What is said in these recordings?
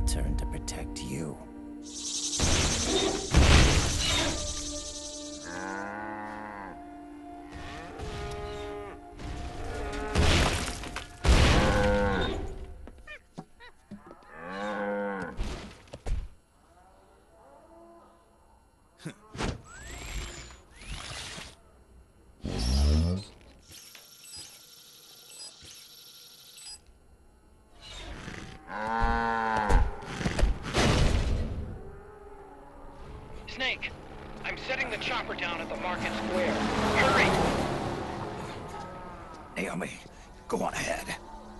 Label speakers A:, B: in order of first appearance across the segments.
A: return to protect you.
B: Snake, I'm setting the chopper down at the market square. Hurry!
A: Naomi, go on ahead.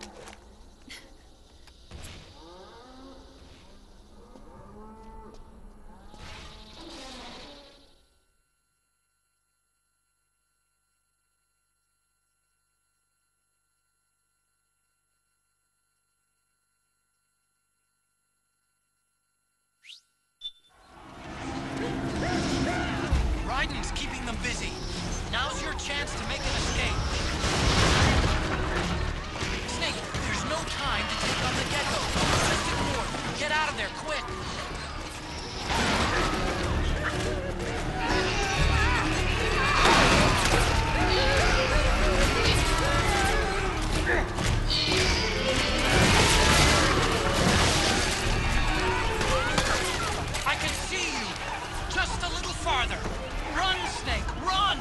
C: Raiden's keeping them busy. Now's your chance to make an escape. Snake, there's no time to take on the Gecko. Just ignore. Get out of there, quick! I can see you! Just a little farther! Run, Snake, run!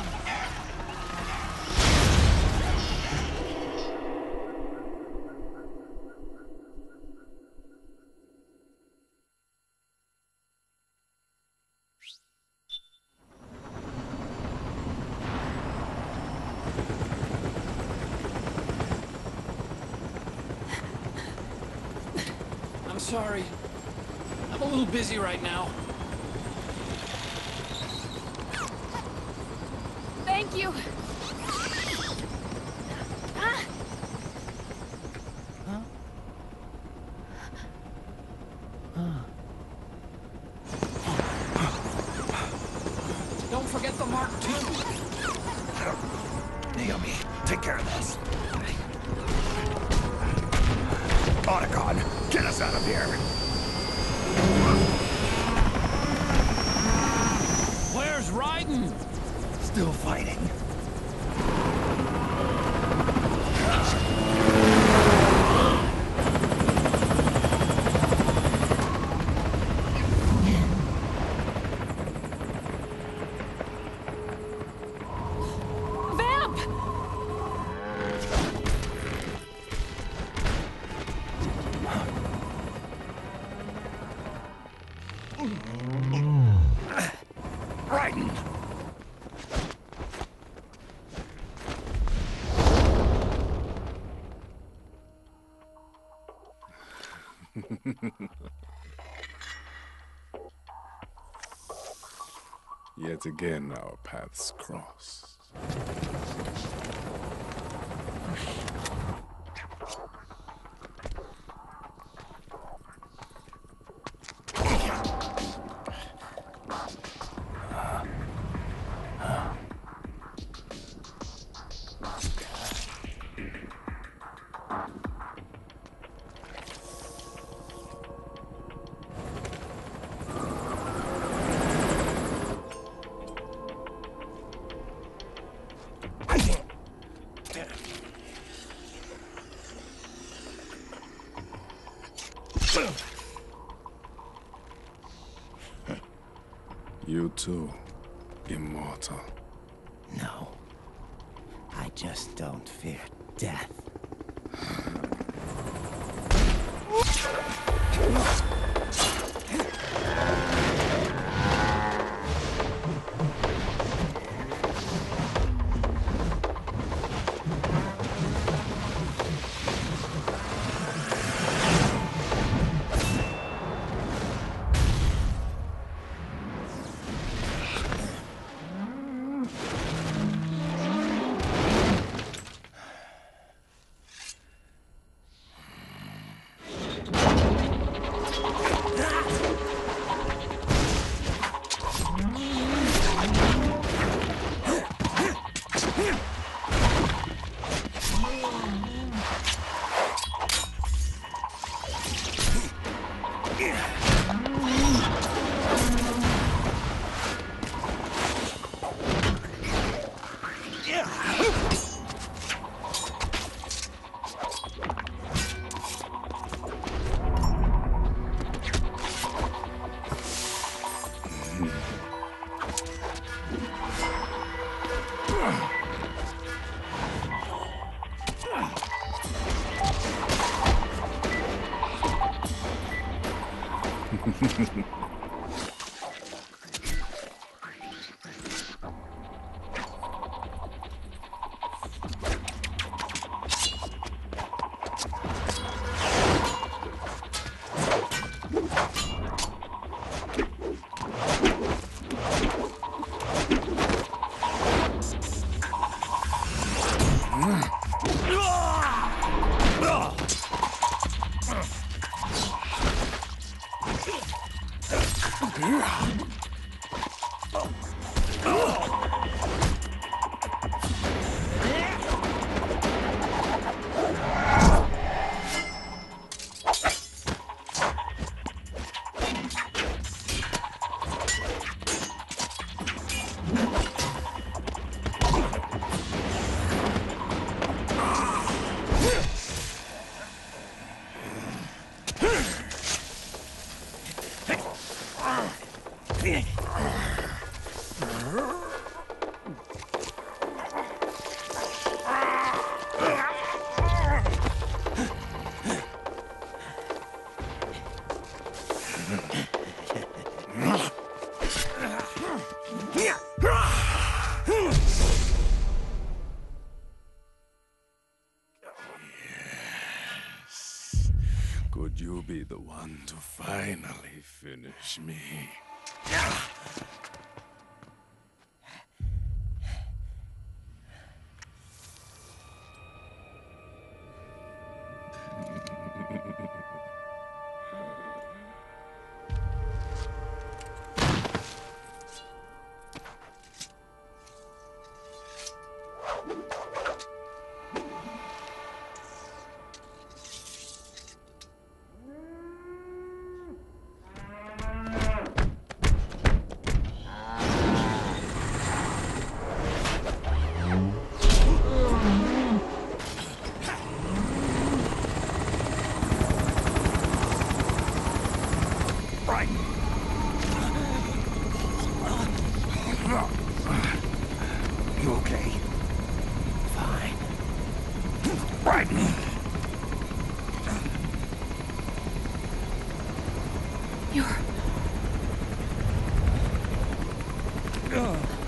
D: I'm sorry. I'm a little busy right now.
E: Thank you.
D: Don't forget the Mark II.
A: Naomi, take care of this. Otacon, get us out of here.
D: Where's Raiden?
A: Still fighting.
E: Vamp!
A: Raiden!
F: Yet again, our paths cross. You too, immortal.
A: No. I just don't fear death.
F: Could you be the one to finally finish me?
A: You okay? Fine. Raiden!
C: You're...